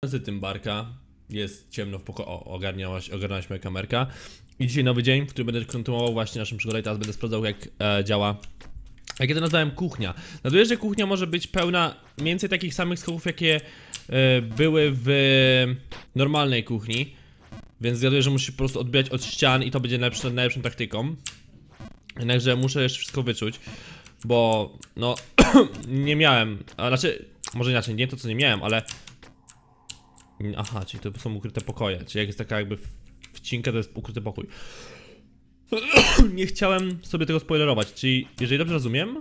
Z tym barka. Jest ciemno w pokoju. O, ogarnęłaś moja kamerka. I dzisiaj nowy dzień, w którym będę kontynuował właśnie naszą przygodę i teraz będę sprawdzał, jak działa. Jak ja to nazwałem, kuchnia. Zgaduję, że kuchnia może być pełna mniej więcej takich samych skoków, jakie były w normalnej kuchni. Więc zgaduję, że musi po prostu odbijać od ścian i to będzie najlepszą taktyką. Jednakże muszę jeszcze wszystko wyczuć, bo no nie miałem, a znaczy, może inaczej, nie to co nie miałem, ale aha, czyli to są ukryte pokoje, czyli jak jest taka jakby wcinka, to jest ukryty pokój. Nie chciałem sobie tego spoilerować, czyli jeżeli dobrze rozumiem,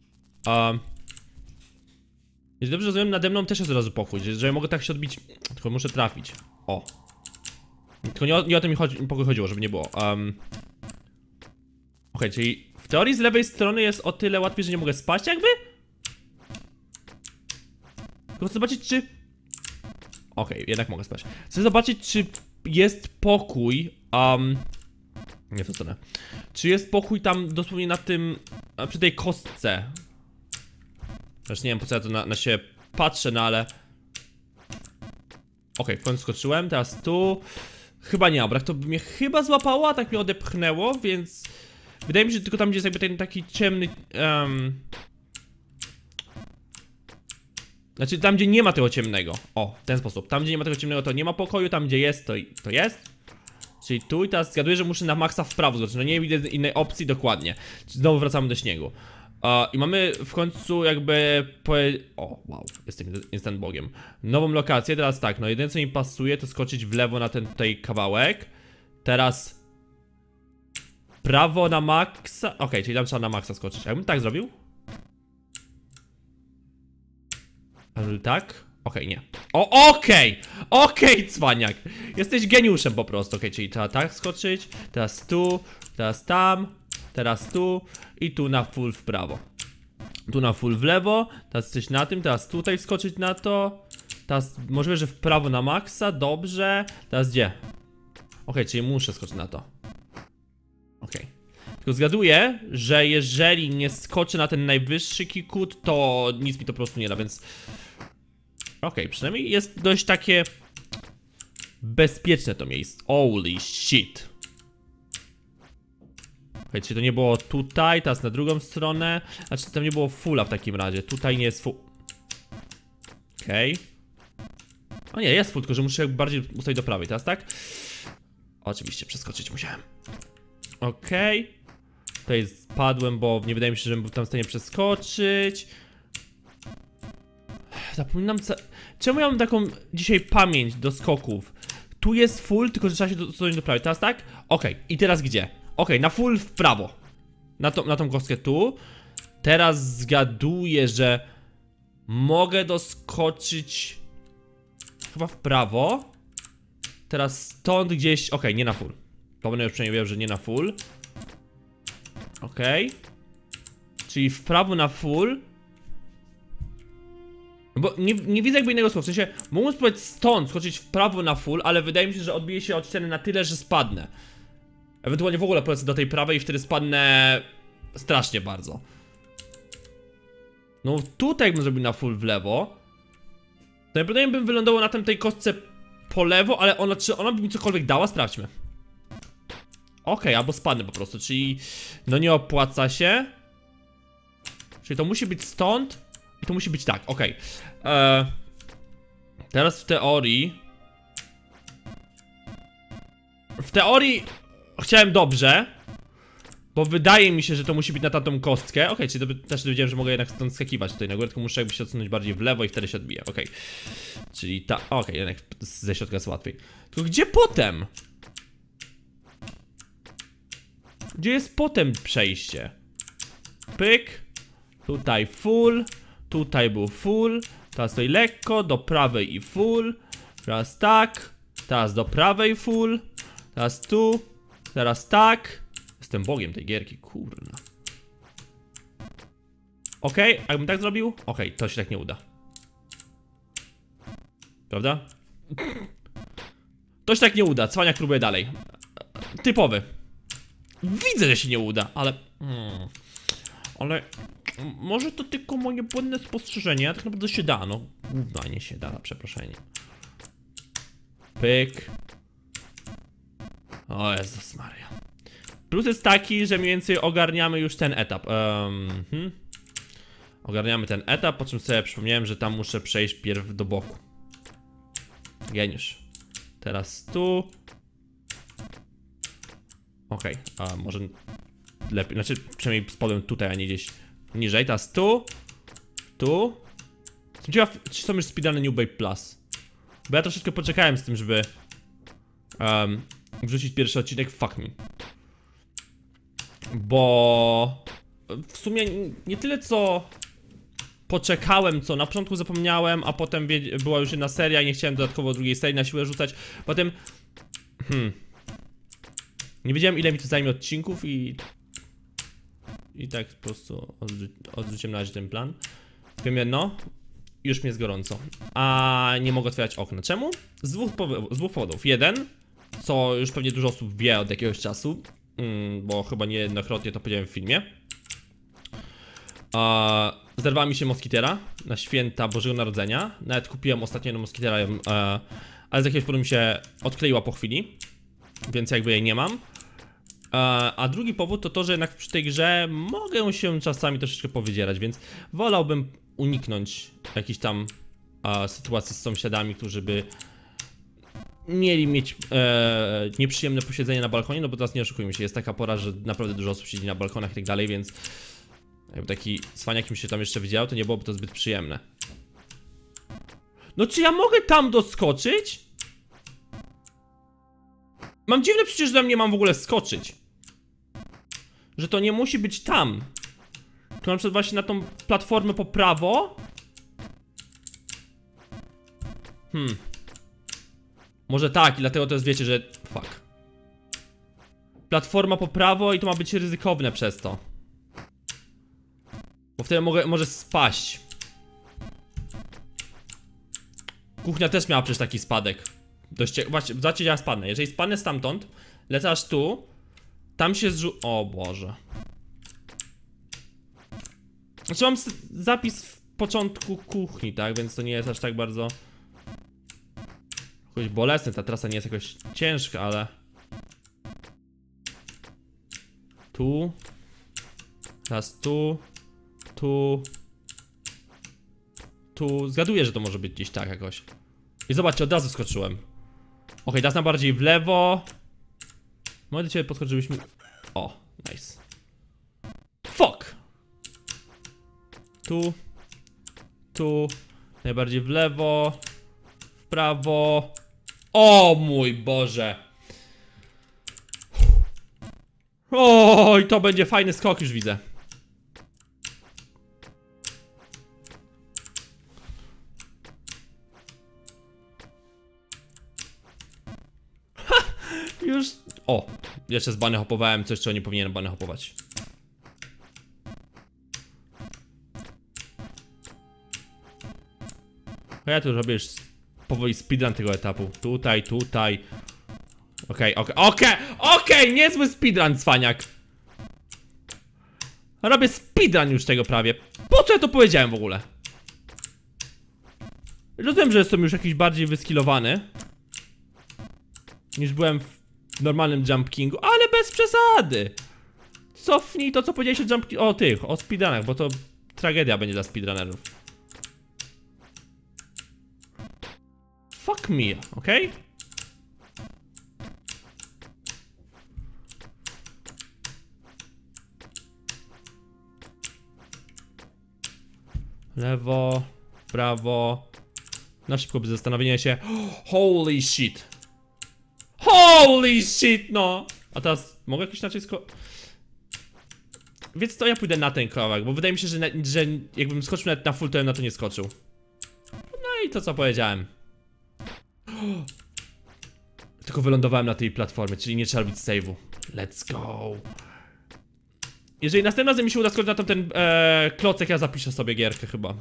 nade mną też jest od razu pokój, że mogę tak się odbić, tylko muszę trafić. O. Tylko nie o tym mi pokój chodziło, żeby nie było. Okej, czyli w teorii z lewej strony jest o tyle łatwiej, że nie mogę spaść jakby? Tylko chcę zobaczyć, czy... Okej, jednak mogę spać. Chcę zobaczyć, czy jest pokój, nie w tą stronę. Czy jest pokój tam dosłownie na tym... przy tej kostce. Zresztą nie wiem, po co ja to na siebie patrzę, no ale... Okej, w końcu skoczyłem, teraz tu... Chyba nie, brak to by mnie chyba złapało, a tak mnie odepchnęło, więc... Wydaje mi się, że tylko tam, gdzie jest jakby ten taki ciemny... Znaczy, tam, gdzie nie ma tego ciemnego. O, w ten sposób. Tam, gdzie nie ma tego ciemnego, to nie ma pokoju, tam, gdzie jest, to jest. Czyli tu i teraz zgaduję, że muszę na maksa w prawo zobaczyć. No nie widzę innej opcji dokładnie. Znowu wracamy do śniegu. I mamy w końcu jakby... O, wow, jestem instant bogiem. Nową lokację, teraz tak, no jedyne co mi pasuje to skoczyć w lewo na ten tutaj kawałek. Teraz... Prawo na maksa... Okej, czyli tam trzeba na maksa skoczyć. Jakbym tak zrobił? Ale tak? Okej, nie. O, okej, cwaniak. Jesteś geniuszem po prostu. Okej, czyli trzeba tak skoczyć. Teraz tu, teraz tam, teraz tu i tu na full w prawo. Tu na full w lewo. Teraz jesteś na tym, teraz tutaj wskoczyć na to. Teraz możliwe, że w prawo na maksa, dobrze. Teraz gdzie? Okej, czyli muszę skoczyć na to. Okej. Tylko zgaduję, że jeżeli nie skoczę na ten najwyższy kikut, to nic mi to po prostu nie da, więc... Okej, przynajmniej jest dość takie... bezpieczne to miejsce. Holy shit. Okej, czy to nie było tutaj, teraz na drugą stronę. Znaczy tam nie było fulla w takim razie. Tutaj nie jest full. Okej. O nie, jest full, tylko że muszę bardziej ustawić do prawej, teraz tak? Oczywiście, przeskoczyć musiałem. Okej. Tutaj spadłem, bo nie wydaje mi się, że bym tam w stanie przeskoczyć. Zapominam co... Czemu ja mam taką dzisiaj pamięć do skoków? Tu jest full, tylko że trzeba się dostosować do prawej. Teraz tak? Okej. I teraz gdzie? Okej, na full w prawo. Na tą kostkę tu. Teraz zgaduję, że mogę doskoczyć chyba w prawo. Teraz stąd gdzieś... Okej, nie na full. To będę już przynajmniej wiem, że nie na full. Okej. Czyli w prawo na full. Bo nie widzę jakby innego słowa, w sensie mógłbym spróbować stąd skoczyć w prawo na full, ale wydaje mi się, że odbiję się od ściany na tyle, że spadnę. Ewentualnie w ogóle polecę do tej prawej i wtedy spadnę strasznie bardzo. No tutaj jakbym zrobił na full w lewo, to najprawdopodobniej bym wylądował na tej kostce po lewo, ale czy ona by mi cokolwiek dała? Sprawdźmy. Okej, albo spadnę po prostu, czyli no nie opłaca się. Czyli to musi być stąd. I to musi być tak, okej. Teraz w teorii... chciałem dobrze. Bo wydaje mi się, że to musi być na tamtą kostkę. Okej, czyli też dowiedziałem, że mogę jednak stąd skakiwać tutaj na górę, tylko muszę jakby się odsunąć bardziej w lewo i wtedy się odbije, okej. Czyli okej, jednak ze środka jest łatwiej. Tylko gdzie potem? Gdzie jest potem przejście? Pyk. Tutaj full. Tutaj był full. Teraz tutaj lekko, do prawej i full. Teraz tak. Teraz do prawej full. Teraz tu. Teraz tak. Jestem bogiem tej gierki, kurna. Okej, jakbym tak zrobił? Okej, to się tak nie uda. Prawda? To się tak nie uda, cwaniak próbuje dalej. Typowy. Widzę, że się nie uda, ale... Ale... Może to tylko moje błędne spostrzeżenie, a tak naprawdę się da, no. Gówno nie się da, na przeproszenie. Pyk. O Jezus Maria. Plus jest taki, że mniej więcej ogarniamy już ten etap. Ogarniamy ten etap, po czym sobie przypomniałem, że tam muszę przejść pierw do boku. Geniusz. Teraz tu. Okej, a może lepiej, znaczy przynajmniej spadłem tutaj, a nie gdzieś niżej. Teraz tu. Tu. Jestem ciekaw, czy są już speedruny New Babe Plus. Bo ja troszeczkę poczekałem z tym, żeby wrzucić pierwszy odcinek. Fuck me. Bo w sumie nie tyle co poczekałem, co na początku zapomniałem, a potem była już jedna seria i nie chciałem dodatkowo drugiej serii na siłę rzucać. Potem nie wiedziałem, ile mi to zajmie odcinków i tak po prostu odrzuciłem na razie ten plan. Wiem jedno, już mi jest gorąco, a nie mogę otwierać okna. Czemu? Z dwóch powodów. Jeden, co już pewnie dużo osób wie od jakiegoś czasu, bo chyba niejednokrotnie to powiedziałem w filmie. Zerwała mi się moskitera na święta Bożego Narodzenia. Nawet kupiłem ostatnio jedną moskitera, ale z jakiegoś powodu mi się odkleiła po chwili, więc jakby jej nie mam. A drugi powód to to, że jednak przy tej grze mogę się czasami troszeczkę powydzierać, więc wolałbym uniknąć jakichś tam sytuacji z sąsiadami, którzy by mieli mieć nieprzyjemne posiedzenie na balkonie, no bo teraz nie oszukujmy się, jest taka pora, że naprawdę dużo osób siedzi na balkonach i tak dalej, więc jakby taki cwaniak mi się tam jeszcze widział, to nie byłoby to zbyt przyjemne. No czy ja mogę tam doskoczyć? Mam dziwne przecież, że tam nie mam w ogóle skoczyć. Że to nie musi być tam. Tu na przykład właśnie na tą platformę po prawo. Może tak i dlatego to jest, wiecie, że... Fuck. Platforma po prawo i to ma być ryzykowne przez to. Bo wtedy może spaść. Kuchnia też miała przecież taki spadek. Właśnie, zobaczcie, ja spadnę. Jeżeli spadnę stamtąd, lecę aż tu, tam się o Boże. Znaczy mam zapis w początku kuchni, tak? Więc to nie jest aż tak bardzo jakoś bolesne. Ta trasa nie jest jakoś ciężka, ale tu. Teraz tu. Tu. Tu. Zgaduję, że to może być gdzieś tak jakoś. I zobaczcie, od razu skoczyłem. Okej, teraz na bardziej w lewo. Mogę do ciebie podskoczyć, żebyśmy... O, nice. Fuck! Tu. Tu. Najbardziej w lewo. W prawo. O mój Boże! Oj, to będzie fajny skok, już widzę. Już... O! Jeszcze z bany hopowałem coś, czego nie powinienem bany hopować. A ja tu robię już powoli speedrun tego etapu. Tutaj, tutaj. Okej, niezły speedrun, cwaniak. Robię speedrun już tego prawie. Po co ja to powiedziałem w ogóle? Rozumiem, że jestem już jakiś bardziej wyskillowany niż byłem w normalnym Jump Kingu, ale bez przesady. Cofnij to, co powiedziałeś o speedrunach, bo to tragedia będzie dla speedrunnerów. Fuck me, okej? Lewo, prawo. Na szybko bez zastanowienia się. Holy shit. Holy shit, no! A teraz mogę jakoś inaczej Więc to ja pójdę na ten kawałek, bo wydaje mi się, że jakbym skoczył nawet na full, to ja na to nie skoczył. No i to, co powiedziałem. Tylko wylądowałem na tej platformie, czyli nie trzeba robić save'u. Let's go. Jeżeli następnym razem mi się uda skoczyć na ten klocek, ja zapiszę sobie gierkę chyba.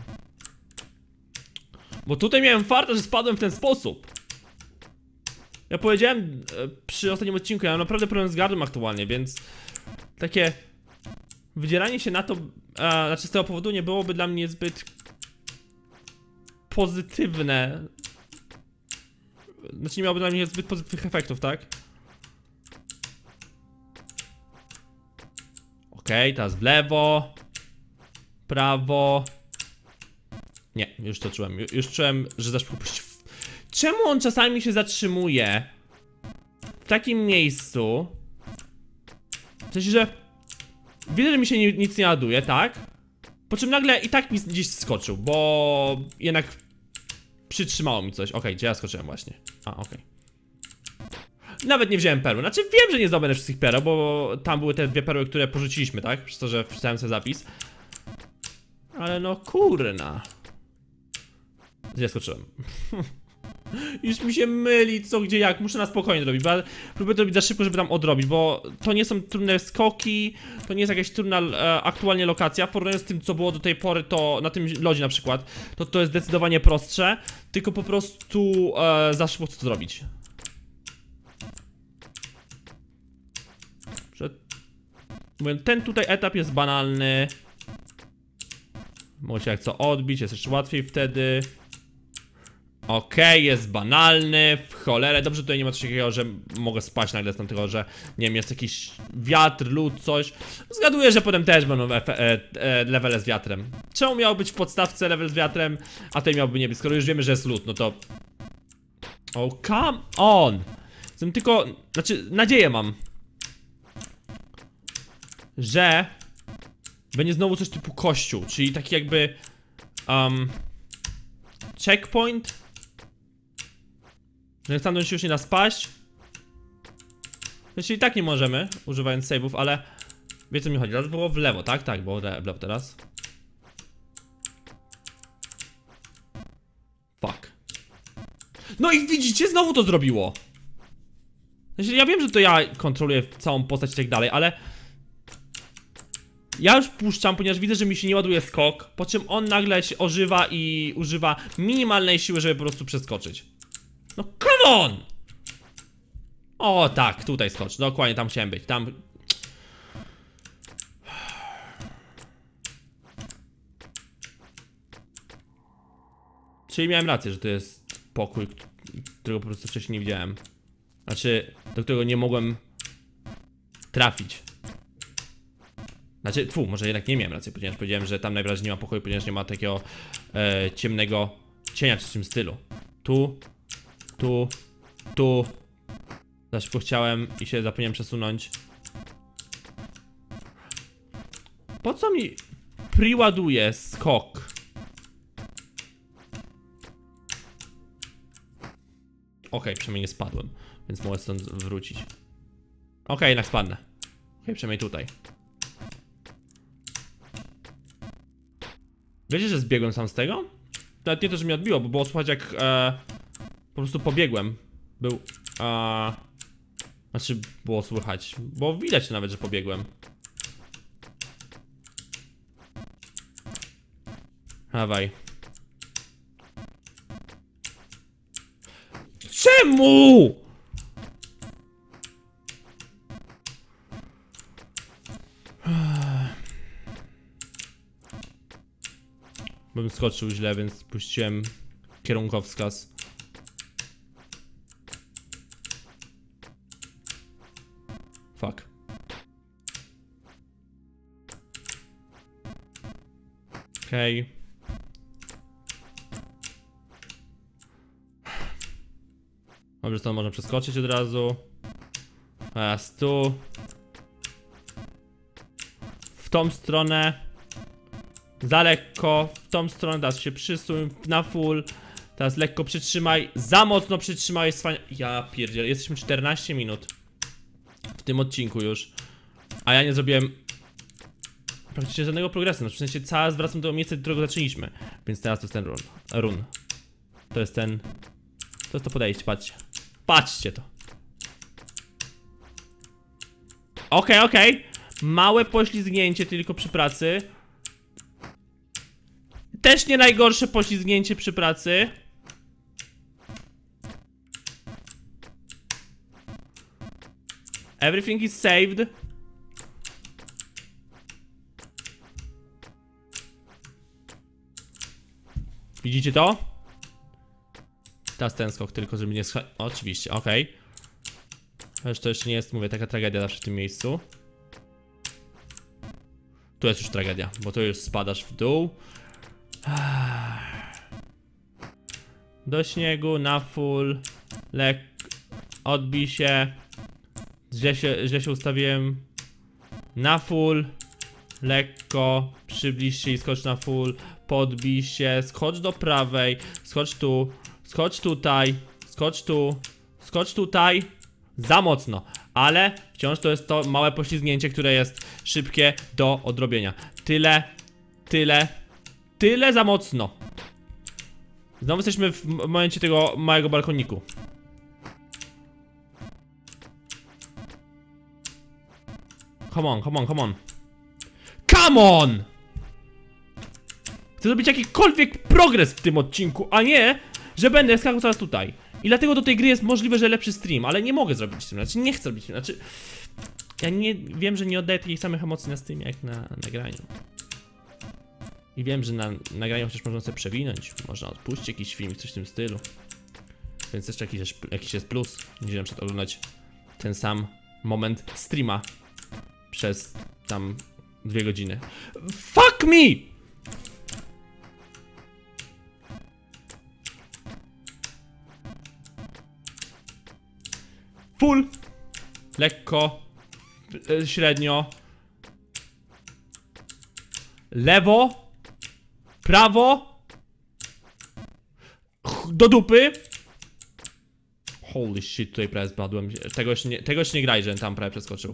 Bo tutaj miałem farta, że spadłem w ten sposób. Ja powiedziałem przy ostatnim odcinku, ja mam naprawdę problem z gardłem aktualnie, więc takie wydzieranie się na to, znaczy z tego powodu nie byłoby dla mnie zbyt pozytywne Znaczy nie miałoby dla mnie zbyt pozytywnych efektów, tak? Okej, teraz w lewo. Prawo. Nie, już to czułem. Już czułem, że zaczął puścić. Czemu on czasami się zatrzymuje w takim miejscu? W sensie, że widzę, że mi się nic nie ładuje, tak? Po czym nagle i tak mi gdzieś skoczył, bo jednak przytrzymało mi coś. Okej, gdzie ja skoczyłem właśnie? A, okej. Nawet nie wziąłem perły. Znaczy wiem, że nie zdobędę wszystkich pereł, bo tam były te 2 perły, które porzuciliśmy, tak? Przez to, że wpisałem sobie zapis. Ale no kurna. Gdzie skoczyłem? Już mi się myli co, gdzie, jak. Muszę na spokojnie robić, bo ja próbuję to robić za szybko, żeby tam odrobić, bo to nie są trudne skoki, to nie jest jakaś trudna aktualnie lokacja. W porównaniu z tym, co było do tej pory, to na tym lodzie na przykład, to jest zdecydowanie prostsze, tylko po prostu za szybko chcę to zrobić. Mówię, ten tutaj etap jest banalny. Mogę się jak co odbić, jest jeszcze łatwiej wtedy. Okej, jest banalny, w cholerę. Dobrze, tutaj nie ma coś takiego, że mogę spaść nagle z tamtego, że nie wiem, jest jakiś wiatr, lód, coś. Zgaduję, że potem też będą levele z wiatrem. Czemu miał być w podstawce level z wiatrem, a tutaj miałby nie być? Skoro już wiemy, że jest lód, no to... Oh, come on! Jestem tylko... Znaczy, nadzieję mam, że będzie znowu coś typu kościół, czyli taki jakby checkpoint, że stamtąd się już nie da spaść. Znaczy i tak nie możemy, używając save'ów, ale wiecie co mi chodzi, teraz było w lewo, tak? Tak, było w lewo teraz. Fuck. No i widzicie, znowu to zrobiło. Znaczy, ja wiem, że to ja kontroluję całą postać i tak dalej, ale ja już puszczam, ponieważ widzę, że mi się nie ładuje skok, po czym on nagle się ożywa i używa minimalnej siły, żeby po prostu przeskoczyć. No come on! O tak, tutaj skocz, dokładnie tam chciałem być, tam... Czyli miałem rację, że to jest pokój, którego po prostu wcześniej nie widziałem. Znaczy, do którego nie mogłem trafić. Znaczy, może jednak nie miałem racji, ponieważ powiedziałem, że tam najwyraźniej nie ma pokoju, ponieważ nie ma takiego ciemnego cienia w tym stylu. Tu. Za szybko chciałem i się zapomniałem przesunąć. Po co mi priładuje skok? Okej, przynajmniej nie spadłem, więc mogę stąd wrócić. Okej, jednak spadnę. Okej, przynajmniej tutaj. Wiecie, że zbiegłem sam z tego? Nawet nie to, że mnie odbiło, bo było słuchać jak po prostu pobiegłem. Znaczy było słychać, bo widać nawet, że pobiegłem. Dawaj. Czemu? Bym skoczył źle, więc puściłem kierunkowskaz. Fuck. Okej. Dobrze, to można przeskoczyć od razu. Teraz tu. W tą stronę. Za lekko, w tą stronę, teraz się przysuń na full. Teraz lekko przytrzymaj, za mocno przytrzymaj. Ja pierdzielę, jesteśmy 14 minut w tym odcinku już, a ja nie zrobiłem praktycznie żadnego progresu. No, w sensie cały zwracam do miejsca, do którego zaczęliśmy. Więc teraz to jest ten run. To jest ten... To jest to podejście, patrzcie. Patrzcie to. Okej. Małe poślizgnięcie tylko przy pracy. Też nie najgorsze poślizgnięcie przy pracy. Everything is saved. Widzicie to? Teraz ten skok tylko, żeby nie oczywiście, okej. Chociaż to jeszcze nie jest, mówię, taka tragedia zawsze w tym miejscu. Tu jest już tragedia, bo tu już spadasz w dół. Do śniegu, na full. Odbij się. Źle się ustawiłem. Na full. Lekko. Przybliż się i skocz na full. Podbij się. Skocz do prawej. Skocz tu. Skocz tutaj. Skocz tu. Skocz tutaj. Za mocno. Ale wciąż to jest to małe poślizgnięcie, które jest szybkie do odrobienia. Tyle za mocno. Znowu jesteśmy w momencie tego małego balkoniku. Come on. Come on! Chcę zrobić jakikolwiek progres w tym odcinku, a nie, że będę skakał zaraz tutaj. I dlatego do tej gry jest możliwe, że lepszy stream, ale nie mogę zrobić stream, znaczy nie chcę robić stream, znaczy... Ja nie wiem, że nie oddaję takich samych emocji na streamie jak na nagraniu. I wiem, że na nagraniu chociaż można sobie przewinąć, można odpuścić jakiś film, coś w tym stylu. Więc jeszcze jakiś jest plus, niż na przykład oglądać ten sam moment streama przez tam 2 godziny. Fuck me! Full, lekko, średnio, lewo, prawo, do dupy. Holy shit, tutaj prawie spadłem. Tego jeszcze nie graj, że tam prawie przeskoczył.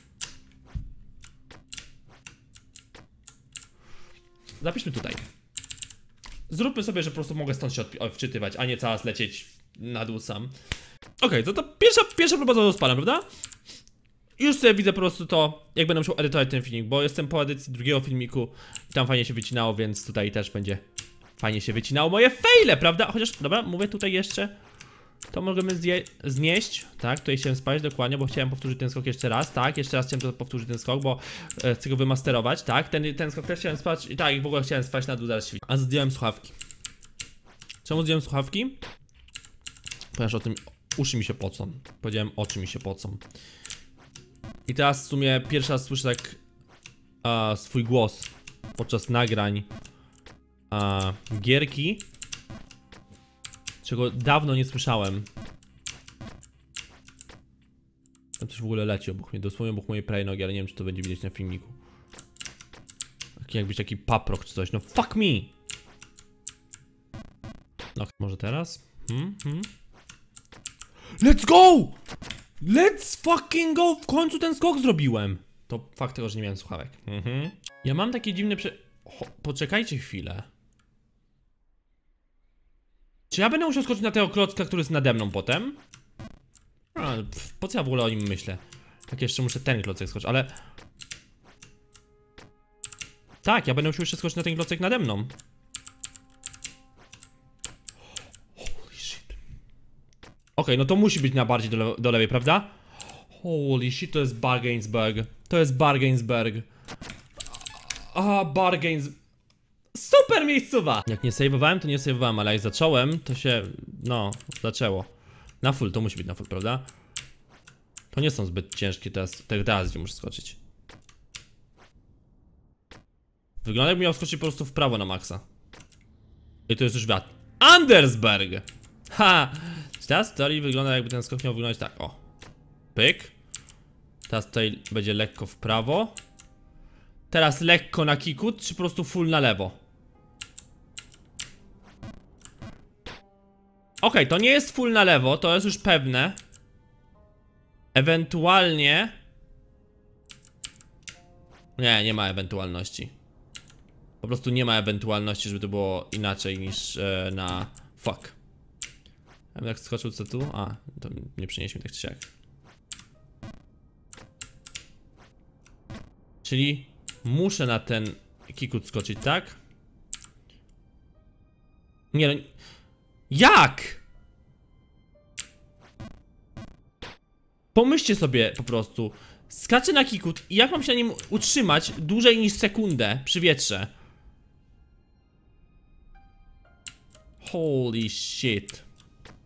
Zapiszmy tutaj. Zróbmy sobie, że po prostu mogę stąd się odczytywać, a nie cały lecieć na dół sam. Okej, to pierwsza próba z odpalam, prawda? Już sobie widzę po prostu to, jak będę musiał edytować ten filmik, bo jestem po edycji drugiego filmiku i tam fajnie się wycinało, więc tutaj też będzie fajnie się wycinało moje fejle, prawda? Chociaż, dobra, mówię tutaj jeszcze, to możemy znieść, tak, tutaj chciałem spać dokładnie, bo chciałem powtórzyć ten skok jeszcze raz, tak, jeszcze raz chciałem powtórzyć ten skok, bo chcę go wymasterować, tak, ten skok też chciałem spać i tak, w ogóle chciałem spać na dół, zaraz świt. A zdjąłem słuchawki. Czemu zdjąłem słuchawki? Ponieważ o tym uszy mi się pocą. Powiedziałem, oczy mi się pocą. I teraz w sumie pierwszy raz słyszę tak swój głos podczas nagrań gierki, czego dawno nie słyszałem. Tam coś w ogóle leci obok mnie, dosłownie obok mojej prawej nogi, ale nie wiem, czy to będzie widać na filmiku. Jakbyś taki paprok czy coś, no fuck me! No, może teraz? Let's go! Let's fucking go! W końcu ten skok zrobiłem! To fakt tego, że nie miałem słuchawek. Ja mam takie dziwne poczekajcie chwilę. Czy ja będę musiał skoczyć na tego klocka, który jest nade mną potem? Po co ja w ogóle o nim myślę? Tak, jeszcze muszę ten klocek skoczyć, ale... Tak, ja będę musiał jeszcze skoczyć na ten klocek nade mną. Okej, no to musi być na bardziej do lewej, prawda? Holy shit, to jest Bargainsberg. To jest Bargainsberg. Super miejscowa! Jak nie save'owałem, to nie save'owałem, ale jak zacząłem, to się... No, zaczęło. Na full, to musi być na full, prawda? To nie są zbyt ciężkie teraz gdzie muszę skoczyć. Wygląda jakbym miał skoczyć po prostu w prawo na maksa. I to jest już wiatr. Andersberg! Ha! Teraz w teorii wygląda, jakby ten skok miał wyglądać tak, o. Pyk. Teraz tutaj będzie lekko w prawo. Teraz lekko na kikut, czy po prostu full na lewo? Okej, to nie jest full na lewo, to jest już pewne. Ewentualnie... Nie ma ewentualności. Po prostu nie ma ewentualności, żeby to było inaczej niż na... Fuck. Ja bym tak skoczył co tu? A, to nie przynieś mi tak czy siak. Czyli muszę na ten kikut skoczyć, tak? Nie no... Jak? Pomyślcie sobie po prostu. Skaczę na kikut i jak mam się na nim utrzymać dłużej niż sekundę przy wietrze? Holy shit.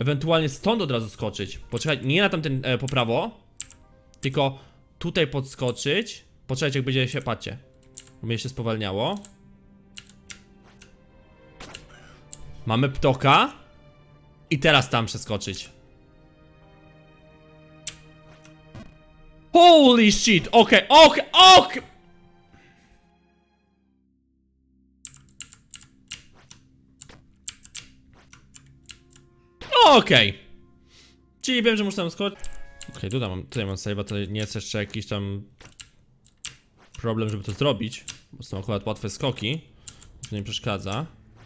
Ewentualnie stąd od razu skoczyć. Poczekać, nie na tamten po prawo, tylko tutaj podskoczyć. Poczekać, jak będzie się, patrzcie. Będzie się spowalniało. Mamy ptoka. I teraz tam przeskoczyć. Holy shit! Okej. Okej. Czyli wiem, że muszę tam skoczyć. Okej, tutaj mam save'a, to nie jest jeszcze jakiś tam problem, żeby to zrobić. Bo są akurat łatwe skoki. To nie przeszkadza.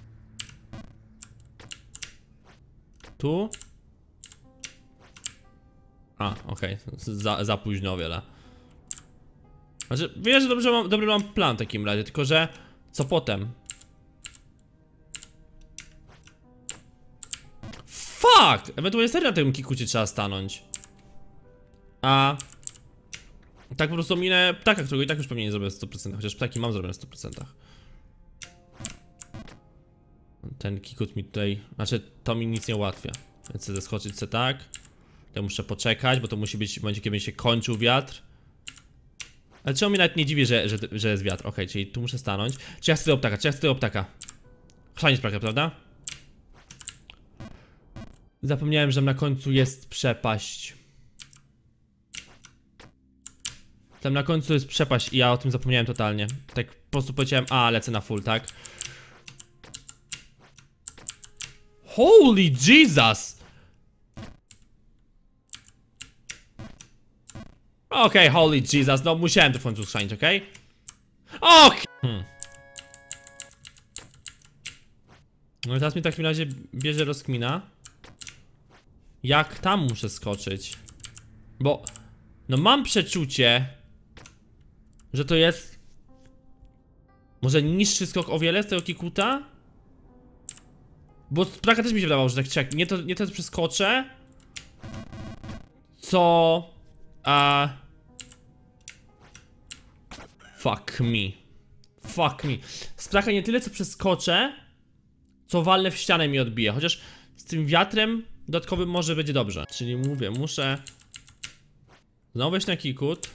Tu. A, okej. Za późno o wiele. Znaczy, wiesz, że dobry mam plan w takim razie, tylko że co potem? Fuck! Ewentualnie serio na tym kikucie trzeba stanąć. A tak po prostu minę ptaka, którego i tak już pewnie nie zrobię w 100%, chociaż ptaki mam zrobione w 100%. Ten kikut mi tutaj, znaczy to mi nic nie ułatwia. Więc chcę zeskoczyć sobie tak. Ja muszę poczekać, bo to musi być w momencie, kiedy się kończył wiatr. Ale czemu mnie nawet nie dziwi, że jest wiatr? Okej, czyli tu muszę stanąć. Czy ja chcę tego ptaka, Chrzanie sprawia, prawda? Zapomniałem, że na końcu jest przepaść. Tam na końcu jest przepaść i ja o tym zapomniałem totalnie. Tak po prostu powiedziałem, a lecę na full, tak? Holy Jesus! Okej, holy Jesus, no musiałem to w końcu schrzanić, okej? No i teraz mi w takim razie bierze rozkmina. Jak tam muszę skoczyć? Bo no mam przeczucie, że to jest może niższy skok o wiele z tego kikuta? Bo z praka też mi się wydawało, że tak czek. Nie to przeskoczę. Co? Fuck me. Z praka nie tyle co przeskoczę, co walnę w ścianę mi odbije. Chociaż z tym wiatrem dodatkowym może będzie dobrze. Czyli mówię, muszę znowu wejść na kikut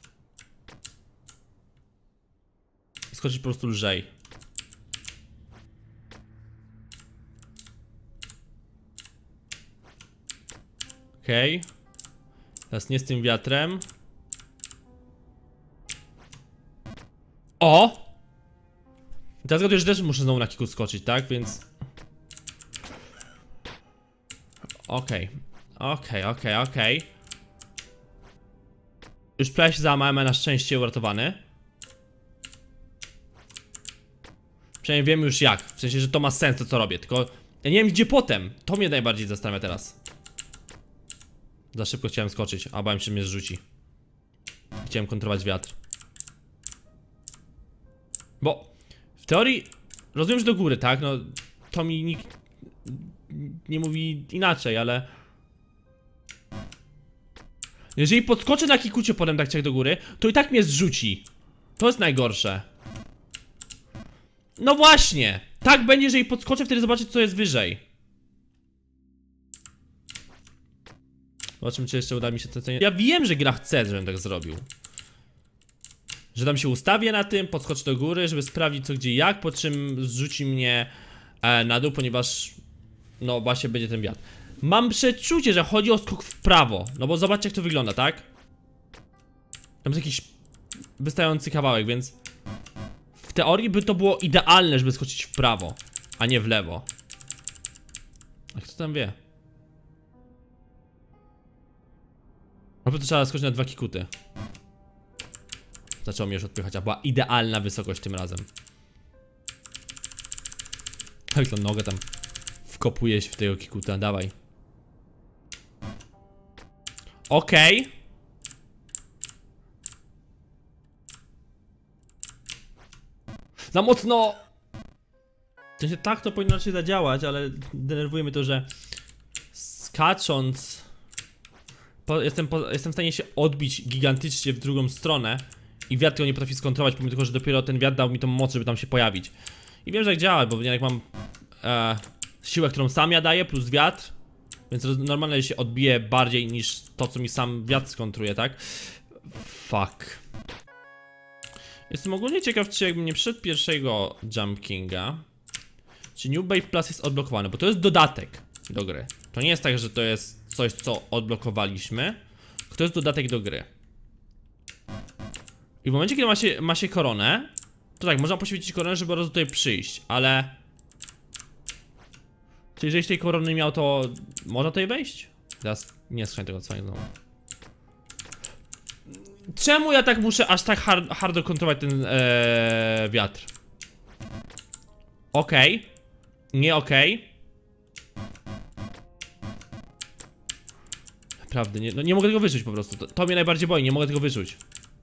i skoczyć po prostu lżej. Okej. Teraz nie z tym wiatrem. O! I teraz zgaduję, że też muszę znowu na kikut skoczyć, tak? Więc okej. Już prawie się załamałem, ale na szczęście uratowany. Przynajmniej wiem już jak. W sensie, że to ma sens to co robię. Tylko ja nie wiem gdzie potem. To mnie najbardziej zastanawia teraz. Za szybko chciałem skoczyć, a bałem się, że mnie zrzuci. Chciałem kontrolować wiatr. Bo w teorii rozumiem, że do góry, tak? No to mi nikt nie mówi inaczej, ale jeżeli podskoczę na kikucie potem tak jak do góry, to i tak mnie zrzuci. To jest najgorsze. No właśnie. Tak będzie, jeżeli podskoczę, wtedy zobaczyć co jest wyżej. Zobaczymy, czy jeszcze uda mi się to. Ja wiem, że gra chce, żebym tak zrobił. Że tam się ustawię na tym, podskoczę do góry, żeby sprawdzić co gdzie jak, po czym zrzuci mnie na dół, ponieważ no właśnie będzie ten wiatr. Mam przeczucie, że chodzi o skok w prawo. No bo zobaczcie jak to wygląda, tak? Tam jest jakiś wystający kawałek, więc w teorii by to było idealne, żeby skoczyć w prawo, a nie w lewo. A kto tam wie? No to trzeba skoczyć na 2 kikuty. Zaczęło mnie już odpychać, a była idealna wysokość tym razem. Jak to nogę tam wkopuje się w tego kikuta, dawaj. Okej. Za mocno. W sensie tak to powinno raczej zadziałać, ale denerwuje mnie to, że skacząc jestem w stanie się odbić gigantycznie w drugą stronę i wiatr go nie potrafi skontrolować, pomimo tego, że dopiero ten wiatr dał mi tą moc, żeby tam się pojawić. I wiem, że jak działa, bo jak mam siłę, którą sam ja daję, plus wiatr, Więc normalnie się odbije bardziej niż to, co mi sam wiatr skontruje, tak? Fuck. Jestem ogólnie ciekaw, czy jakbym nie przyszedł pierwszego Jump Kinga, czy New Wave Plus jest odblokowany, bo to jest dodatek do gry. To nie jest tak, że to jest coś, co odblokowaliśmy, to jest dodatek do gry. I w momencie, kiedy ma się koronę, to tak, można poświęcić koronę, żeby po prostu tutaj przyjść, ale... Czy jeżeli tej korony miał, to można tutaj wejść? Teraz nie skrzyń tego co znowu. Czemu ja tak muszę aż tak hardo kontrolować ten wiatr? Okej. Nie okej. Naprawdę, nie, no nie mogę tego wyrzucić po prostu. To mnie najbardziej boi, nie mogę tego wyrzucić.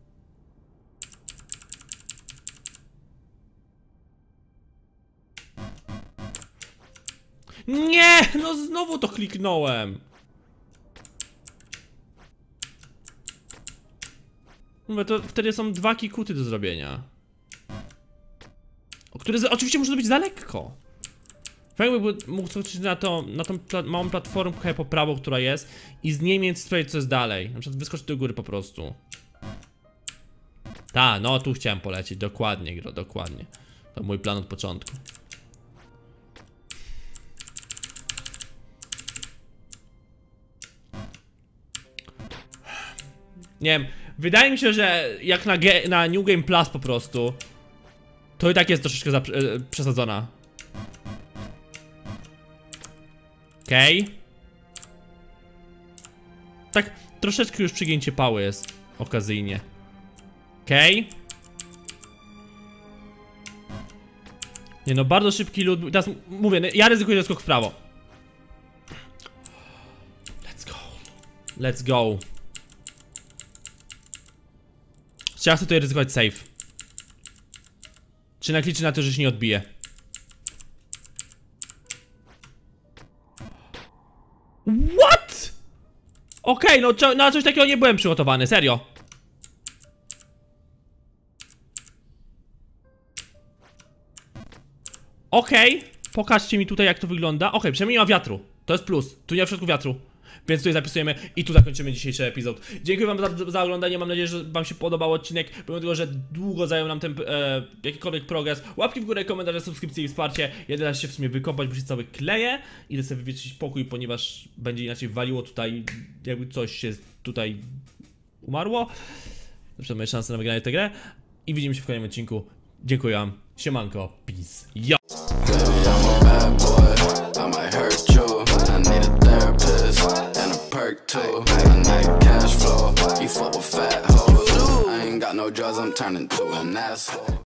Nie! No znowu to kliknąłem. Mówię, to wtedy są 2 kikuty do zrobienia. Które oczywiście muszą być za lekko. Jakby mógł skoczyć na tą małą platformę po prawo, która jest, i z niej mieć sprawdzić, co jest dalej. Na przykład wyskoczyć do góry po prostu. Ta, no tu chciałem polecieć, dokładnie, Gro, dokładnie. To mój plan od początku. Nie wiem, wydaje mi się, że jak na New Game Plus po prostu, to i tak jest troszeczkę przesadzona. Okej. Tak, troszeczkę już przygięcie pały jest okazyjnie. Okej. Nie no, bardzo szybki lód. Teraz mówię, ja ryzykuję skok w prawo. Let's go. Let's go. Czy ja chcę tutaj ryzykować safe? Czy liczy na to, że się nie odbije? What? Okej, no na coś takiego nie byłem przygotowany, serio. Okej, pokażcie mi tutaj, jak to wygląda. Okej, przynajmniej nie ma wiatru. To jest plus. Tu nie ma w środku wiatru. Więc tutaj zapisujemy i tu zakończymy dzisiejszy epizod. Dziękuję wam za oglądanie, mam nadzieję, że wam się podobał odcinek. Pomimo tego, że długo zajął nam ten jakikolwiek progres. Łapki w górę, komentarze, subskrypcje i wsparcie. Jeden raz się w sumie wykopać, bo się cały kleje. Idę sobie wywietrzyć pokój, ponieważ będzie inaczej waliło tutaj, jakby coś się tutaj umarło. Zresztą mamy szansę na wygranie tę grę. I widzimy się w kolejnym odcinku. Dziękuję wam. Siemanko. Peace. Yo! Too. I need cash flow. You fuck with fat hoes. I ain't got no drugs, I'm turning to an asshole.